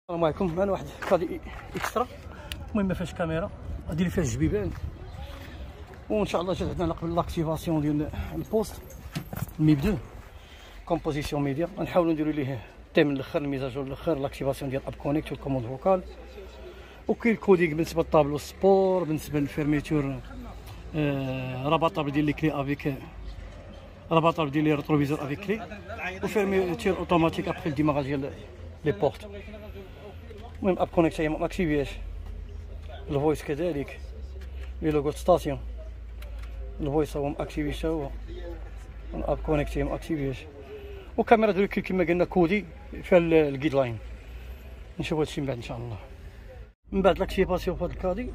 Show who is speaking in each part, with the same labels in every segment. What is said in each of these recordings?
Speaker 1: السلام عليكم. انا واحد كادي اكسترا، المهم ما فيهاش كاميرا، غادي اللي فيها الجبيبان، وان شاء الله جات عندنا قبل لاكتيفاسيون ديال البوست ميب 2 كومبوزيسيون ميديا. غنحاولوا نديروا ليه تيم الاخر، الميزاجور الاخر، لاكتيفاسيون ديال اب كونيكت والكوموند فوكال، وكاين الكوديك بالنسبه للطابلو سبور، بالنسبه للفيرميتور رابطابل ديال لي كلي افيك رابطابل ديال لي ريتروفيزور افيك كلي، وفيرميتور اوتوماتيك ابخي الديماغاج ديال لي بورت. المهم اب كونيكت هي ما اكتيفياش، الفويس كذلك، لي لوغو ستاسيون الفويس هو ماكتيفيش، هو الاب كونيكت هي ما اكتيفياش، وكاميرا دريكل كما قلنا كودي فيها الجيد لاين. نشوف هادشي من بعد ان شاء الله، من بعد لاكتيفاسيون في هاد الكادي.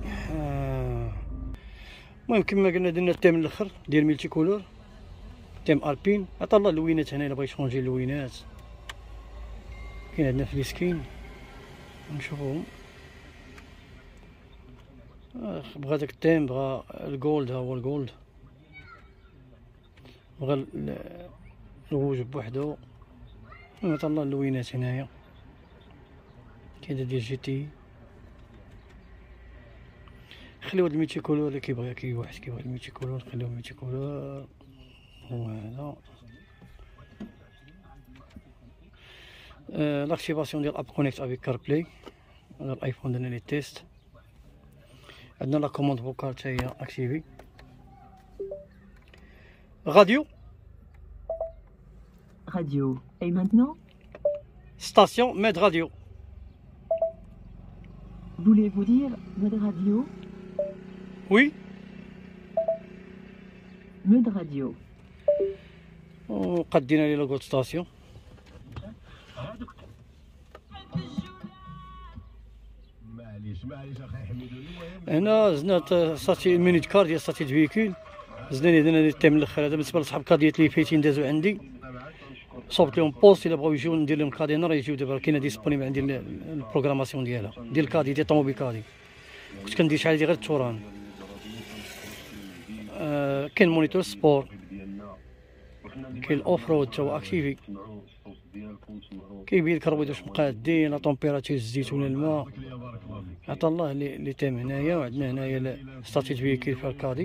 Speaker 1: المهم كما قلنا درنا التيم الاخر ديال ميلتي كولور، تيم البين. عطا الله اللوينات هنا الا بغا يشونجي اللوينات كاين عندنا في السكين نشوفوهم. بغا داك التيم، بغا الجولد، ها هو الجولد، بغا الروج بوحدو. عطا الله اللوينات هنايا كاين ديال جي تي. خليو هاد الميتي كولور اللي كيبغي، كاين واحد كيبغي الميتي كولور، خليو الميتي كولور هو هذا. لاكتيفاسيون ديال اب كونيكت افيك كار بلاي على الايفون درنا لي تيست. عندنا لا كوموند فوكال حتى هي اكتيفي. راديو
Speaker 2: et maintenant
Speaker 1: ستاسيون ميد راديو.
Speaker 2: voulez-vous dire mode radio?
Speaker 1: وي
Speaker 2: Mode radio.
Speaker 1: وقدينا لي لوغو ستاسيون. هنا زدنا ساتي مينيت كار ديال ساتي فيكول، زدنا درنا التيم الاخر. هذا بالنسبه لصحاب كاديات اللي فايتين دازو عندي، صوبت لهم بوست الا بغاو يجيو ندير لهم كادي نهار يجيو. دابا كاينه ديسبونيبل عندي البروغراماسيون ديالها ديال الكادي ديال طوموبيل كادي. كنت كندير شحال هادي غير التوران. كاين مونيتور سبور، كاين الاوف رود تا هو اكتيفي، كيبين لك الرويد واش مقادين، لا طومبيراتور الزيت ولا الماء. عطا الله لي تيم هنايا. وعندنا هنايا ستاتيت فيكيل في الكادي،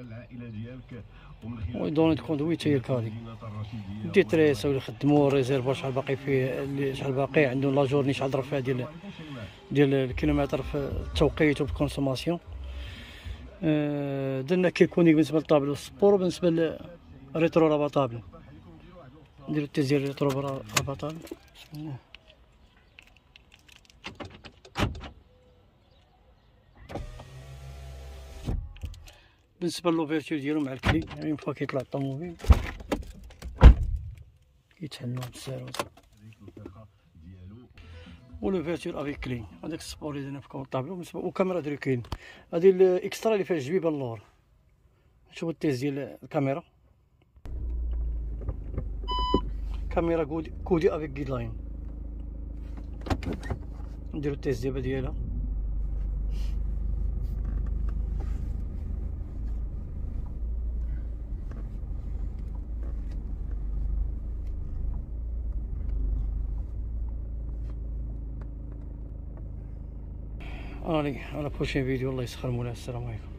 Speaker 1: ودونيت كوندويت هي الكادي ديتريس، ولا خدموا الريزيرفوار شحال باقي فيه، شحال باقي عندهم لا جورني، شحال ضرب فيها ديال الكيلومتر في التوقيت وفي الكونسوماسيون. درنا كيكونيك بالنسبه للطابلو سبور، وبالنسبه للريترو رابطابل نديرو التيست ديال الريترو رابطابل. بسم الله. بالنسبه للوفيرتور ديالو مع الكلي، يعني اون فوا كيطلع الطوموبيل كيتحلوا بالساروت، ولوفيرتور افيك كلي. هذاك السبور اللي درنا في الطابلو وكاميرا دريكين. هذه الاكسترا اللي فيها الجبيبه اللور. نشوفو التيست ديال الكاميرا، كاميرا كودي افيك جيد لاين. نديرو التيست دابا ديالها. على بروشين فيديو. الله يسخر مولانا. السلام عليكم.